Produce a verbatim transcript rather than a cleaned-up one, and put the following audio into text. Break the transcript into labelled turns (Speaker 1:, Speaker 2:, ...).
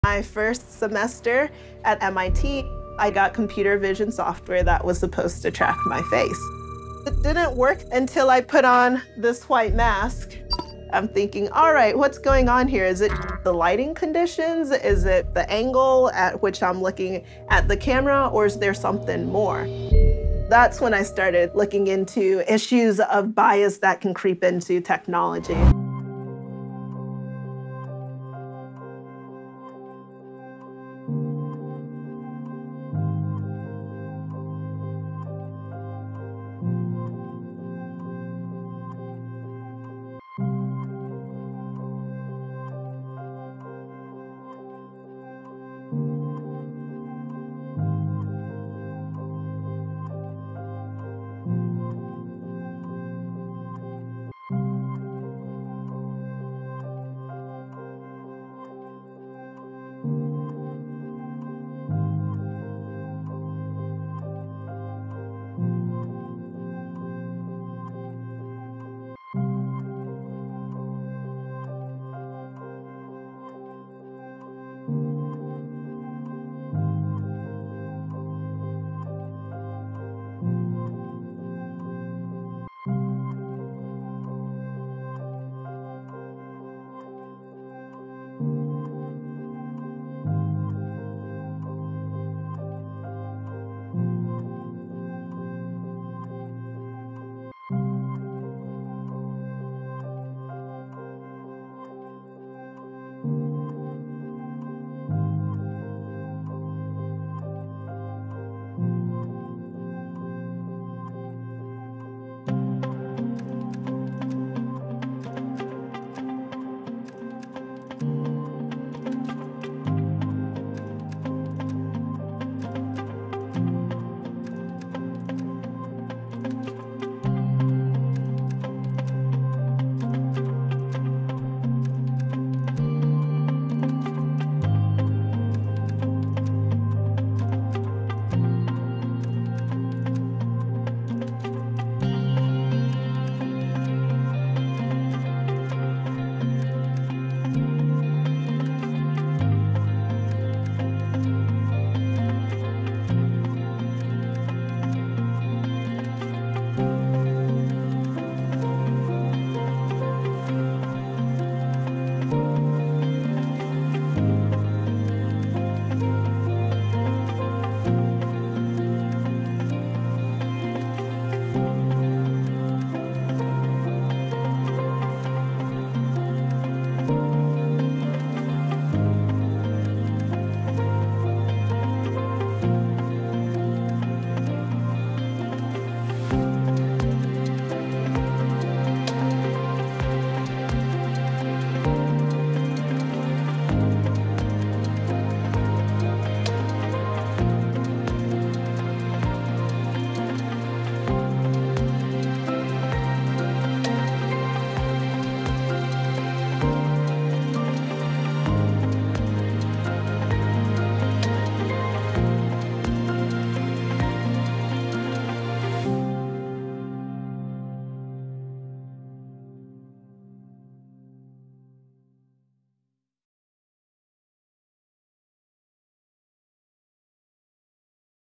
Speaker 1: My first semester at M I T, I got computer vision software that was supposed to track my face. It didn't work until I put on this white mask. I'm thinking, all right, what's going on here? Is it the lighting conditions? Is it the angle at which I'm looking at the camera, or is there something more? That's when I started looking into issues of bias that can creep into technology.